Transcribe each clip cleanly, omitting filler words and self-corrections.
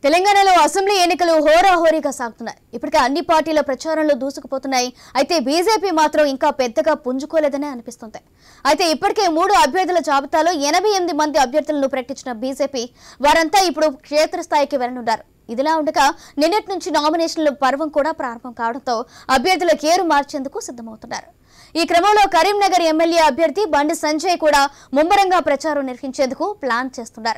తెలంగాణలో అసెంబ్లీ ఎన్నికలు హోరాహోరీగా సాగుతున్నాయి. ఇప్పటికే అన్ని పార్టీల ప్రచారంలో దూసుకుపోతున్నాయి. అయితే బీజేపీ మాత్రం ఇంకా పెద్దగా పుంజుకోలేదనే అనిపిస్తుంది. అయితే ఇప్పటికే 3 అభ్యర్థుల జాబితాలో 88 మంది అభ్యర్థులను ప్రకటించిన బీజేపీ వారంతా ఇప్పుడు క్షేత్రస్థాయికి వెళ్లనున్నారు. ఇదిలా ఉండగా నిన్నటి నుంచి నామినేషన్ల పర్వం కూడా ప్రారంభం కావడంతో అభ్యర్థుల కేరు మార్చేందుకు సిద్ధమవుతున్నారు. ఈ క్రమంలో కరీంనగర్ ఎమ్మెల్యే అభ్యర్థి బండి సంజయ్ కూడా ముమ్మరంగా ప్రచారం నిర్వహించేందుకు ప్లాన్ చేస్తున్నారు.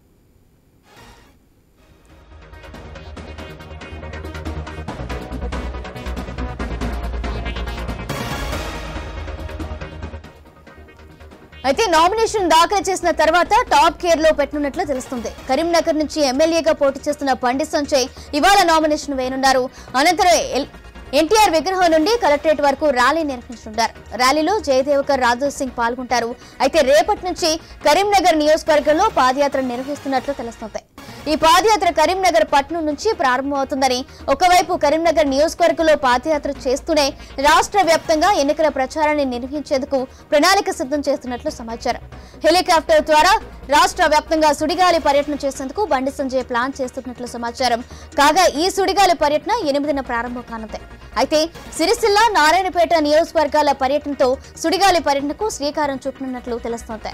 అయితే నామినేషన్ దాఖలు చేసిన తర్వాత టాప్ కేర్ లో పెట్టనున్నట్లు తెలుస్తుంది. కరీంనగర్ నుంచి ఎమ్మెల్యేగా పోటీ చేస్తున్న బండి సంజయ్ ఇవాళ నామినేషన్ వేయనున్నారు. అనంతరం ఎన్టీఆర్ విగ్రహం నుండి కలెక్టరేట్ వరకు ర్యాలీ నిర్వహించనున్నారు. ర్యాలీలో జయదేవకర్, రాజు సింగ్ పాల్గొంటారు. అయితే రేపటి నుంచి కరీంనగర్ నియోజకవర్గంలో పాదయాత్ర నిర్వహిస్తున్నట్లు తెలుస్తుంది. ఈ పాదయాత్ర కరీంనగర్ పట్టణం నుంచి ప్రారంభమవుతుందని, ఒకవైపు కరీంనగర్ నియోజకవర్గంలో పాదయాత్ర చేస్తూనే రాష్ట్ర వ్యాప్తంగా ఎన్నికల ప్రచారాన్ని నిర్వహించేందుకు ప్రణాళిక సిద్ధం చేస్తున్నట్లు సమాచారం. హెలికాప్టర్ ద్వారా రాష్ట్ర వ్యాప్తంగా సుడిగాలి పర్యటన చేసేందుకు బండి సంజయ్ ప్లాన్ చేస్తున్నట్లు సమాచారం. కాగా ఈ సుడిగాలి పర్యటన 8న ప్రారంభం కానుంది. అయితే సిరిసిల్ల, నారాయణపేట నియోజకవర్గాల పర్యటనతో సుడిగాలి పర్యటనకు శ్రీకారం చుట్టనున్నట్లు తెలుస్తోంది.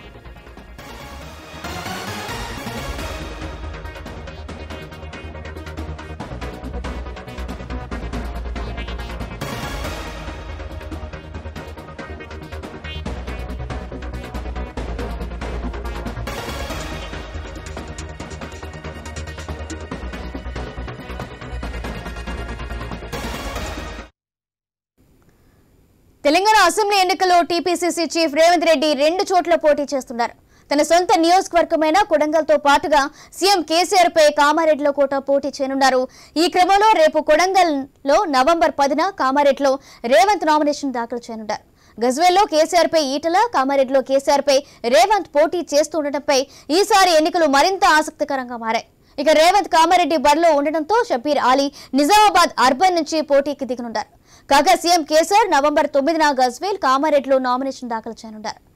తెలంగాణ అసెంబ్లీ ఎన్నికల్లో టీపీసీసీ చీఫ్ రేవంత్ రెడ్డి 2 చోట్ల పోటీ చేస్తున్నారు. తన సొంత నియోజకవర్గమైన కొడంగల్తో పాటుగా సీఎం కేసీఆర్ పై కామారెడ్డిలో కూడా పోటీ చేయనున్నారు. ఈ క్రమంలో రేపు కొడంగల్లో నవంబర్ 10న, కామారెడ్డిలో రేవంత్ నామినేషన్ దాఖలు చేయనున్నారు. గజ్వేల్లో కేసీఆర్ పై ఈటల, కామారెడ్డిలో కేసీఆర్ పై రేవంత్ పోటీ చేస్తుండటంపై ఈసారి ఎన్నికలు మరింత ఆసక్తికరంగా మారాయి. ఇక రేవంత్ కామారెడ్డి బరిలో ఉండడంతో షబీర్ అలీ నిజామాబాద్ అర్బన్ నుంచి పోటీకి దిగనున్నారు. కాగా సీఎం కేసీఆర్ నవంబర్ 9న గజ్వేల్, కామారెడ్డిలో నామినేషన్ దాఖలు చేయనున్నారు.